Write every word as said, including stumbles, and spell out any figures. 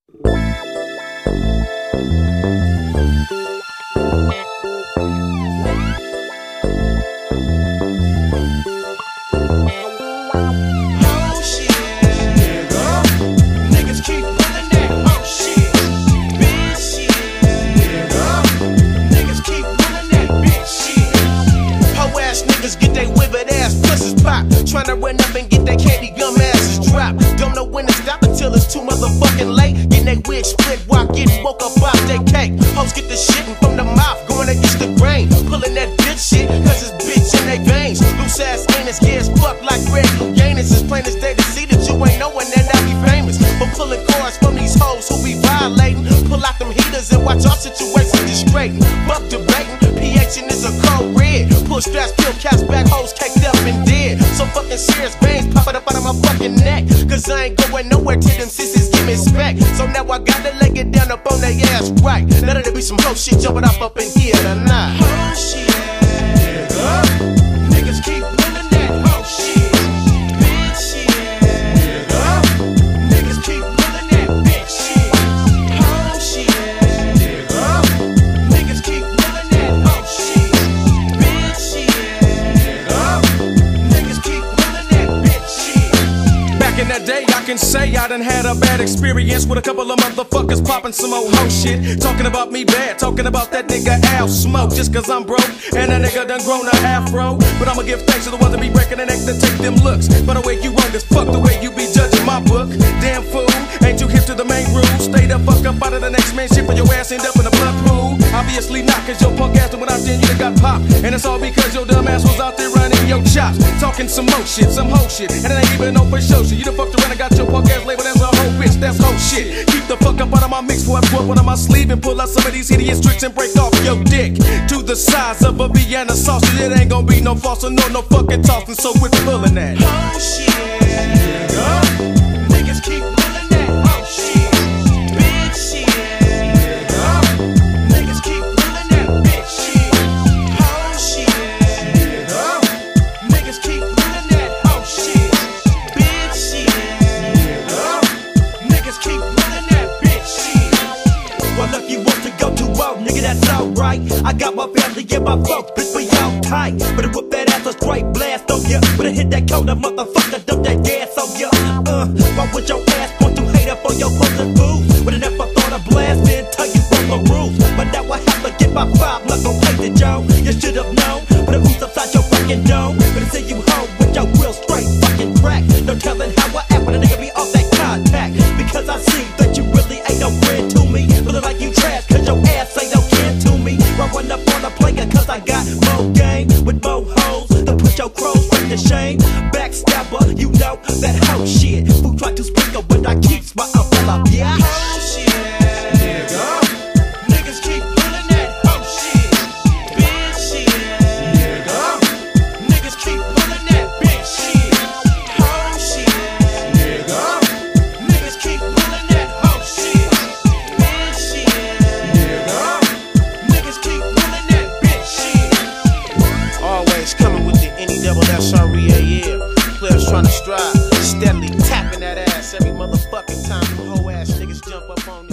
Tryna run up and get that candy gum asses dropped. Don't know when to stop until it's too motherfucking late. Getting they wig split while getting woke up off they cake. Hoes get the shitting from the mouth, going against the grain. Pulling that bitch shit, cause it's bitch in they veins. Loose ass anus, gay as fuck like Greg Louganis. It's plain as day to see that you ain't knowing that I be famous. But pulling cards from these hoes who be violating. Pull out them heaters and watch our situation just straighten. Fuck debating, P H is a cold red. Pull straps, kill cats, back hoes caked up and dead. So fucking serious veins popping up out of my fucking neck. Cause I ain't going nowhere till them sissies give me spec. So now I gotta lay it down up on their ass right. Now that'll be some hoe shit jumping off up in here tonight. Hoe shit, nigga. Niggas keep pulling that hoe shit. Bitch shit, nigga. Niggas keep pulling that bitch shit. Hoe shit, nigga. Niggas keep pulling that hoe shit. Bitch shit, nigga. Niggas keep pulling that bitch shit. Back in that day, I can say I done had a bad experience with a couple of motherfuckers popping some old hoe shit. Talking about me bad, talking about that nigga Al Smoke. Just cause I'm broke and that nigga done grown a afro. But I'ma give thanks to the ones that be breaking the neck to take them looks. By the way, you wrong as fuck the way you be judging my book. Damn fool, ain't you hip to the main rules? Stay the fuck up out of the next man shit for your ass end up in a blood pool. Obviously not, cause your punk ass went out there and you done got popped. And it's all because your dumb ass was out there running your chops. Talking some more shit, some hoe shit. And it ain't even no for show shit. You done fucked around and got your punk ass labeled as a hoe bitch. That's hoe shit. Keep the fuck up out of my mix before I put one on my sleeve and pull out some of these hideous tricks and break off your dick to the size of a Vienna sausage. It ain't gonna be no false or no no fucking tossing. So quit pulling that hoe shit, nigga. Niggas keep pulling that hoe shit. Bitch shit, nigga. Niggas keep pulling that bitch shit. Hoe shit, nigga. Niggas keep pulling that hoe shit. Bitch shit, nigga. Niggas keep pulling that bitch shit. Well, look, you want to go too low, nigga, that's alright. I got my family and my folks, bitch, we all tight. But it whip that ass a straight blast on ya. But it hit that corner, motherfucker, dump that gas on ya. Uh, why would your ass want to hate up on your fucking booze? But I never thought of blasting, tell you from the rules. But now I have to get my five, not gon' hate the Joe. You should've known, put a goose upside your fucking dome. But I see you home with your real straight fucking crack. No telling how I act when a nigga be off that contact. Because I see that you really ain't no friend to me. Feeling like you trash, cause your ass ain't no kin to me. Run up on a player cause I got more game with more hoes to put your crows right to shame. Backstabber, you know that hoe shit. Who tried to sprinkle but I keeps my umbrella, yeah. Hoe shit, nigga. Niggas keep pulling that hoe shit. Bitch shit, nigga. Niggas keep pulling that bitch shit. Hoe shit, nigga. Niggas keep pulling that hoe shit. Bitch shit, nigga. Niggas keep pulling that bitch shit. Always coming with the N E double S R E A L. Players trying to strive, steadily tapping that ass every motherfucking time. Them hoe ass niggas jump up on